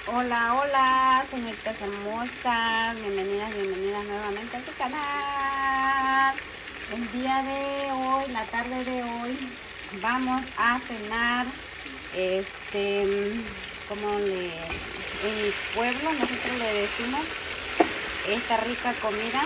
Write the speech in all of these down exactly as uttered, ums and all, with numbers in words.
Hola, hola, señoritas hermosas, bienvenidas, bienvenidas nuevamente a su canal. El día de hoy, la tarde de hoy, vamos a cenar, este, como le, en mi pueblo nosotros le decimos, esta rica comida,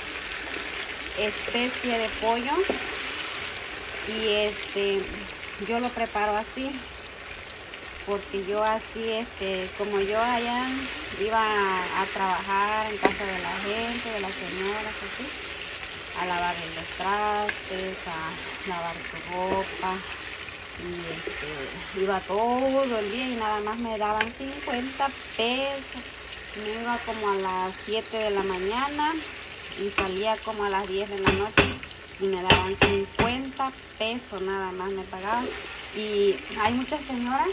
especie de pollo, y este, yo lo preparo así. Porque yo así, este, como yo allá iba a, a trabajar en casa de la gente, de las señoras, así, a lavar los trastes, a lavar su ropa, y este, iba todo el día y nada más me daban cincuenta pesos. Me iba como a las siete de la mañana y salía como a las diez de la noche y me daban cincuenta pesos nada más me pagaban. Y hay muchas señoras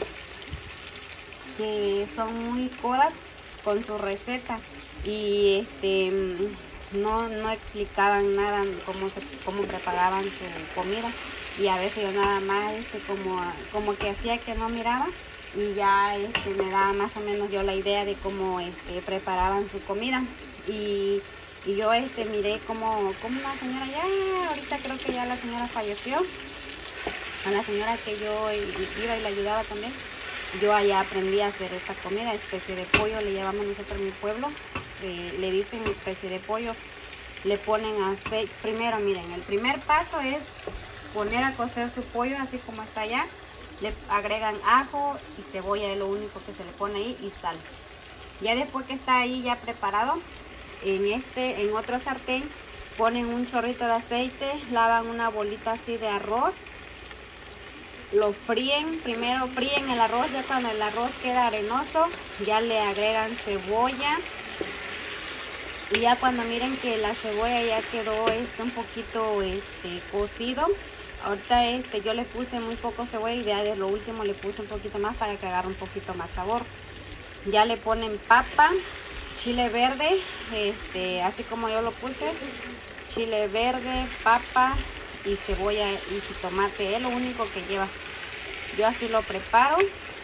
que son muy codas con su receta y este no, no explicaban nada cómo se cómo preparaban su comida, y a veces yo nada más este como como que hacía que no miraba y ya este me daba más o menos yo la idea de cómo este preparaban su comida. y, y yo este miré como como una señora, ya ahorita creo que ya la señora falleció, a la señora que yo iba y le ayudaba también. Yo allá aprendí a hacer esta comida, especie de pollo, le llamamos nosotros en mi pueblo, se, le dicen especie de pollo. Le ponen aceite, primero miren, el primer paso es poner a cocer su pollo así como está allá, le agregan ajo y cebolla, es lo único que se le pone ahí, y sal. Ya después que está ahí ya preparado, en, este, en otro sartén ponen un chorrito de aceite, lavan una bolita así de arroz, lo fríen, primero fríen el arroz, ya cuando el arroz queda arenoso, ya le agregan cebolla, y ya cuando miren que la cebolla ya quedó este, un poquito este, cocido, ahorita este, yo le puse muy poco cebolla y ya de lo último le puse un poquito más para que agarre un poquito más sabor. Ya le ponen papa, chile verde, este, así como yo lo puse, chile verde, papa y cebolla y jitomate, es lo único que lleva. Yo así lo preparo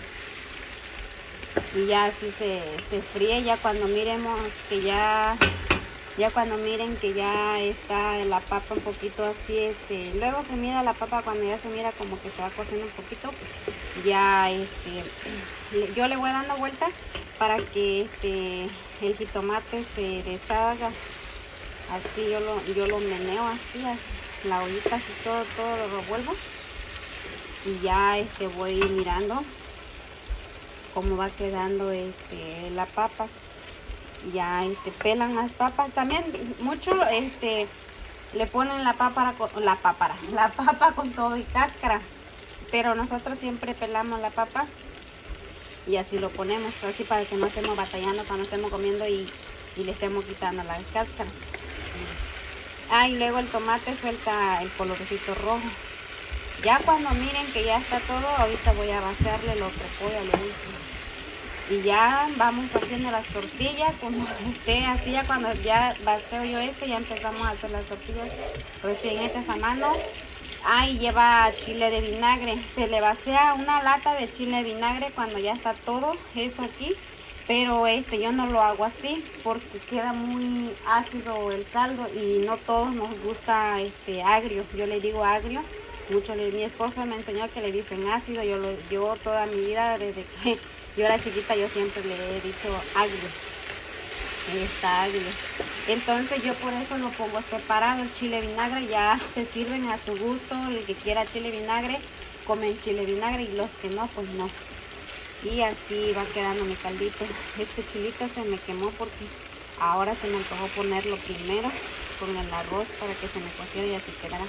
y ya así se, se fríe. Ya cuando miremos que ya ya cuando miren que ya está la papa un poquito así, este, luego se mira la papa cuando ya se mira como que se va cociendo un poquito, ya este, yo le voy dando vuelta para que este, el jitomate se deshaga. Así yo lo, yo lo meneo así, así, la ollita así todo, todo lo revuelvo. Y ya este, voy mirando cómo va quedando este, la papa. Ya este, pelan las papas también. Mucho este, le ponen la papa, la papa, la papa con todo y cáscara. Pero nosotros siempre pelamos la papa y así lo ponemos, así para que no estemos batallando cuando estemos comiendo y, y le estemos quitando la cáscara. Ah, y luego el tomate suelta el colorcito rojo. Ya cuando miren que ya está todo, ahorita voy a vaciarle lo repollo a lo último. Y ya vamos haciendo las tortillas, como esté así, ya cuando ya vacío yo esto, ya empezamos a hacer las tortillas recién hechas a mano. Ah, y lleva chile de vinagre. Se le vacía una lata de chile de vinagre cuando ya está todo eso aquí. Pero este yo no lo hago así porque queda muy ácido el caldo y no todos nos gusta este agrio. Yo le digo agrio. Mucho le, mi esposo me enseñó que le dicen ácido. Yo, lo, yo toda mi vida, desde que yo era chiquita, yo siempre le he dicho agrio. Está agrio. Entonces yo por eso lo pongo separado. El chile vinagre ya se sirven a su gusto. El que quiera chile vinagre, comen chile vinagre, y los que no, pues no. Y así va quedando mi caldito. Este chilito se me quemó porque ahora se me antojó ponerlo primero con el arroz para que se me cociera y así quedara.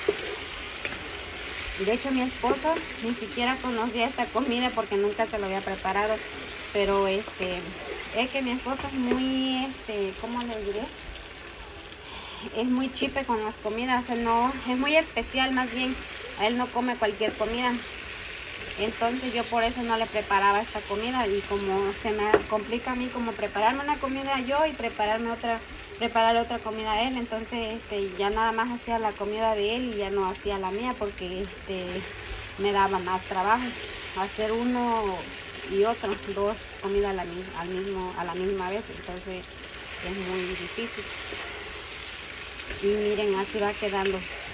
De hecho mi esposo ni siquiera conocía esta comida porque nunca se lo había preparado, pero este es que mi esposo es muy este ¿cómo le diré? Es muy chipe con las comidas, él no, es muy especial más bien, él no come cualquier comida. Entonces yo por eso no le preparaba esta comida, y como se me complica a mí como prepararme una comida yo y prepararme otra preparar otra comida a él, entonces este, ya nada más hacía la comida de él y ya no hacía la mía porque este, me daba más trabajo. Hacer uno y otro, dos comidas a la, al mismo, a la misma vez, entonces es muy difícil. Y miren, así va quedando.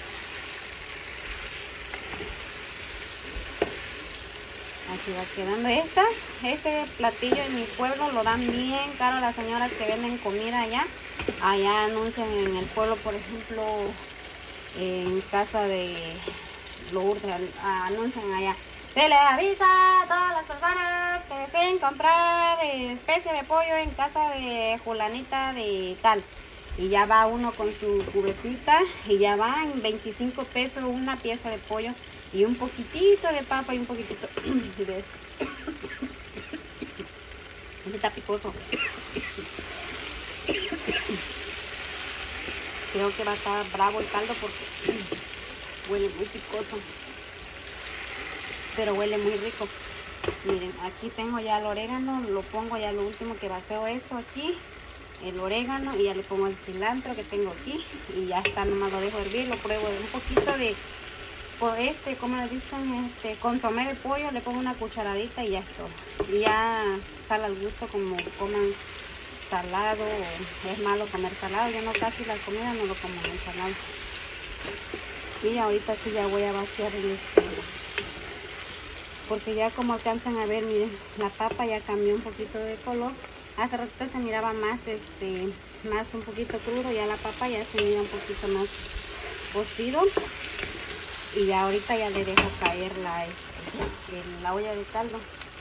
Así va quedando. Esta, este platillo en mi pueblo lo dan bien caro las señoras que venden comida allá. Allá anuncian en el pueblo, por ejemplo, en casa de Lourdes, anuncian allá. Se le avisa a todas las personas que deseen comprar especie de pollo en casa de fulanita de tal. Y ya va uno con su cubetita y ya va en veinticinco pesos una pieza de pollo y un poquitito de papa y un poquitito de... Está picoso. Creo que va a estar bravo el caldo porque huele muy picoso. Pero huele muy rico. Miren, aquí tengo ya el orégano, lo pongo ya lo último que vacío eso aquí. El orégano y ya le pongo el cilantro que tengo aquí y ya está, nomás lo dejo hervir, lo pruebo de un poquito de por este, como le dicen, este consomé de pollo, le pongo una cucharadita y ya es todo. Y ya sal al gusto, como coman salado, es malo comer salado, yo no casi la comida no lo como en salado. Y ahorita sí ya voy a vaciar el este, porque ya como alcanzan a ver, miren, la papa ya cambió un poquito de color. Hace ratito se miraba más, este, más un poquito crudo, ya la papa ya se mira un poquito más cocido. Y ya ahorita ya le dejo caer la, este, en la olla de caldo.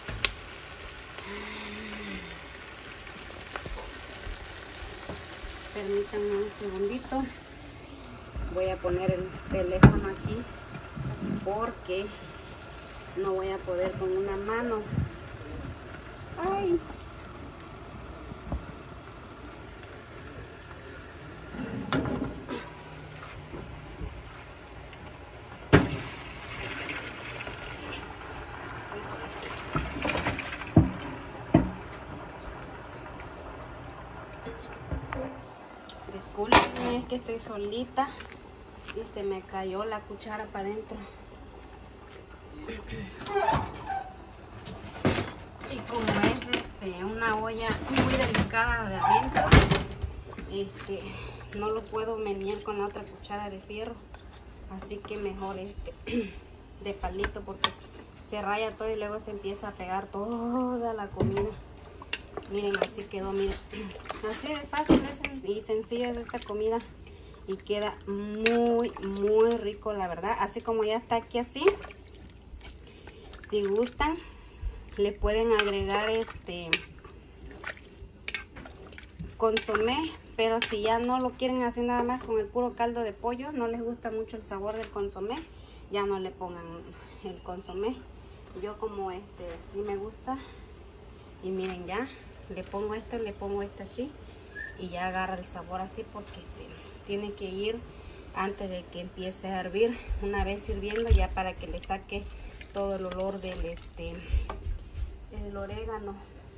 Permítanme un segundito. Voy a poner el teléfono aquí porque no voy a poder con una mano. Ay. Disculpen, es que estoy solita y se me cayó la cuchara para adentro. Y como es este, una olla muy delicada de adentro, este, no lo puedo menear con la otra cuchara de fierro. Así que mejor este de palito porque se raya todo y luego se empieza a pegar toda la comida. Miren, así quedó, miren. Así de fácil y sencilla es esta comida. Y queda muy, muy rico, la verdad. Así como ya está aquí así. Si gustan, le pueden agregar este consomé. Pero si ya no lo quieren hacer nada más con el puro caldo de pollo, no les gusta mucho el sabor del consomé, ya no le pongan el consomé. Yo como este sí me gusta. Y miren, ya le pongo esto, le pongo este así y ya agarra el sabor así porque este, tiene que ir antes de que empiece a hervir. Una vez hirviendo ya para que le saque todo el olor del este el orégano.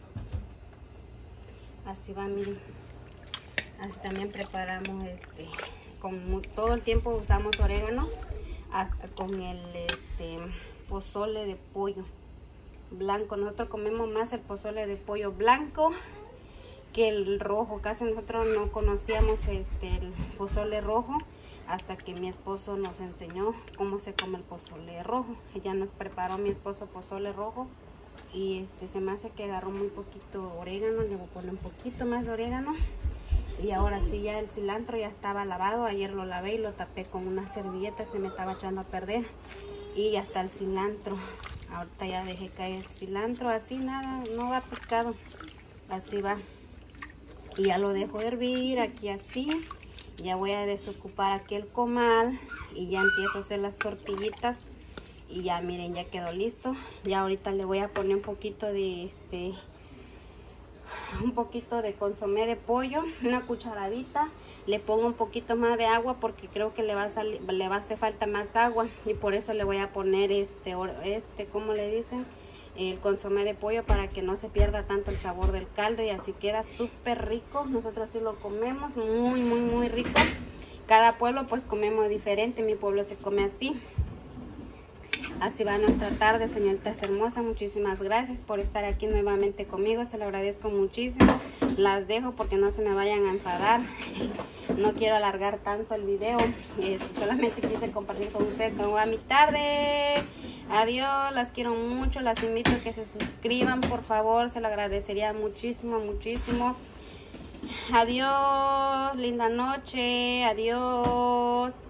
Así va, miren. Así también preparamos este con todo el tiempo usamos orégano a, con el este pozole de pollo blanco. Nosotros comemos más el pozole de pollo blanco que el rojo. Casi nosotros no conocíamos este el pozole rojo hasta que mi esposo nos enseñó cómo se come el pozole rojo. Ella nos preparó, mi esposo, pozole rojo y este se me hace que agarró muy poquito orégano. Le voy a poner un poquito más de orégano. Y ahora sí, ya el cilantro ya estaba lavado. Ayer lo lavé y lo tapé con una servilleta, se me estaba echando a perder. Y ya está el cilantro. Ahorita ya dejé caer el cilantro, así nada, no va picado, así va. Y ya lo dejo hervir aquí así. Ya voy a desocupar aquí el comal y ya empiezo a hacer las tortillitas. Y ya miren, ya quedó listo. Ya ahorita le voy a poner un poquito de este, un poquito de consomé de pollo, una cucharadita. Le pongo un poquito más de agua porque creo que le va a salir, le va a hacer falta más agua y por eso le voy a poner este, este, ¿cómo le dicen? El consomé de pollo para que no se pierda tanto el sabor del caldo y así queda súper rico. Nosotros sí lo comemos muy, muy, muy rico. Cada pueblo pues comemos diferente. Mi pueblo se come así. Así va nuestra tarde, señoritas hermosas. Muchísimas gracias por estar aquí nuevamente conmigo. Se lo agradezco muchísimo. Las dejo porque no se me vayan a enfadar. No quiero alargar tanto el video. Eh, solamente quise compartir con ustedes cómo va mi tarde. Adiós, las quiero mucho. Las invito a que se suscriban, por favor. Se lo agradecería muchísimo, muchísimo. Adiós, linda noche. Adiós.